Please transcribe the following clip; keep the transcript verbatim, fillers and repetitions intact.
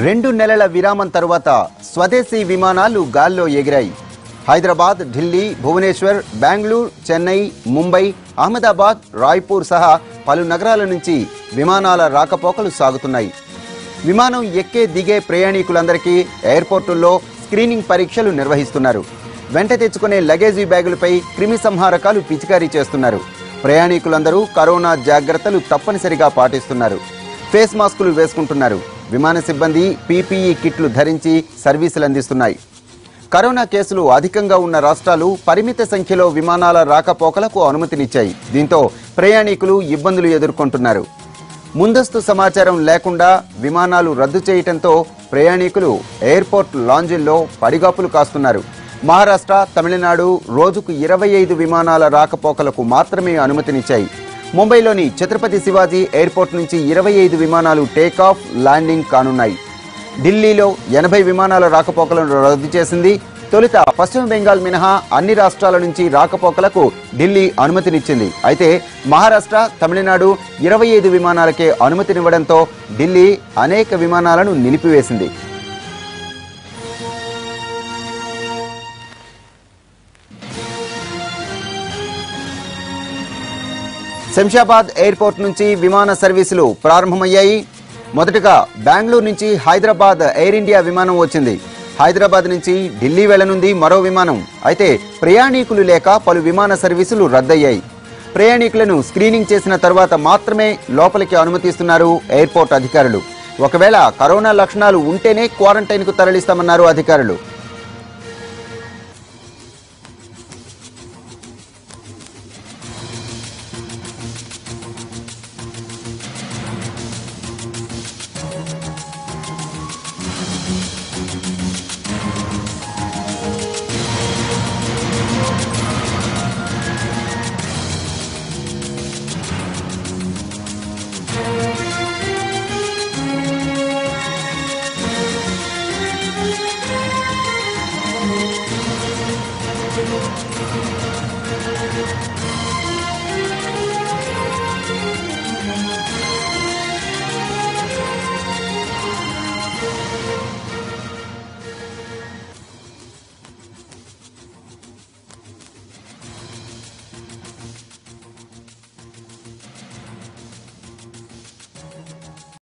రెండు నెలల విరామం తరువాత స్వదేశీ విమానాలు గాల్లో ఎగిరాయి. హైదరాబాద్, ఢిల్లీ, భువనేశ్వర్, బెంగళూరు, చెన్నై, ముంబై, అహ్మదాబాద్, రాయ్పూర్ సహా పలు నగరాల నుంచి విమానాల రాకపోకలు సాగుతున్నాయి. విమానం ఎక్కే దిగే ప్రయాణికులందరికీ ఎయిర్పోర్టుల్లో స్క్రీనింగ్ పరీక్షలు నిర్వహిస్తున్నారు. వెంట తెచ్చుకునే లగేజీ బ్యాగులపై క్రిమి సంహారకాలు పిచికారీ చేస్తున్నారు. ప్రయాణికులందరూ కరోనా జాగ్రత్తలు తప్పనిసరిగా పాటిస్తున్నారు. ఫేస్ మాస్కులు వేసుకుంటున్నారు. విమాన సిబ్బంది పీపీఈ కిట్లు ధరించి సర్వీసులు అందిస్తున్నాయి. కరోనా కేసులు అధికంగా ఉన్న రాష్ట్రాలు పరిమిత సంఖ్యలో విమానాల రాకపోకలకు అనుమతినిచ్చాయి. దీంతో ప్రయాణికులు ఇబ్బందులు ఎదుర్కొంటున్నారు. ముందస్తు సమాచారం లేకుండా విమానాలు రద్దు చేయడంతో ప్రయాణికులు ఎయిర్పోర్ట్ లాంజీల్లో పడిగాపులు కాస్తున్నారు. మహారాష్ట్ర, తమిళనాడు రోజుకు ఇరవై ఐదు విమానాల రాకపోకలకు మాత్రమే అనుమతినిచ్చాయి. ముంబైలోని ఛత్రపతి శివాజీ ఎయిర్పోర్ట్ నుంచి ఇరవై ఐదు విమానాలు టేకాఫ్, ల్యాండింగ్ కానున్నాయి. ఢిల్లీలో ఎనభై విమానాల రాకపోకలను రద్దు చేసింది. తొలుత పశ్చిమ బెంగాల్ మినహా అన్ని రాష్ట్రాల నుంచి రాకపోకలకు ఢిల్లీ అనుమతినిచ్చింది. అయితే మహారాష్ట్ర, తమిళనాడు ఇరవై ఐదు విమానాలకే అనుమతినివ్వడంతో ఢిల్లీ అనేక విమానాలను నిలిపివేసింది. శంషాబాద్ ఎయిర్పోర్ట్ నుంచి విమాన సర్వీసులు ప్రారంభమయ్యాయి. మొదటగా బెంగళూరు నుంచి హైదరాబాద్ ఎయిర్ ఇండియా విమానం వచ్చింది. హైదరాబాద్ నుంచి ఢిల్లీ వెళ్లనుంది మరో విమానం. అయితే ప్రయాణికులు లేక పలు విమాన సర్వీసులు రద్దయ్యాయి. ప్రయాణికులను స్క్రీనింగ్ చేసిన తర్వాత మాత్రమే లోపలికి అనుమతిస్తున్నారు ఎయిర్పోర్ట్ అధికారులు. ఒకవేళ కరోనా లక్షణాలు ఉంటేనే క్వారంటైన్కు తరలిస్తామన్నారు అధికారులు.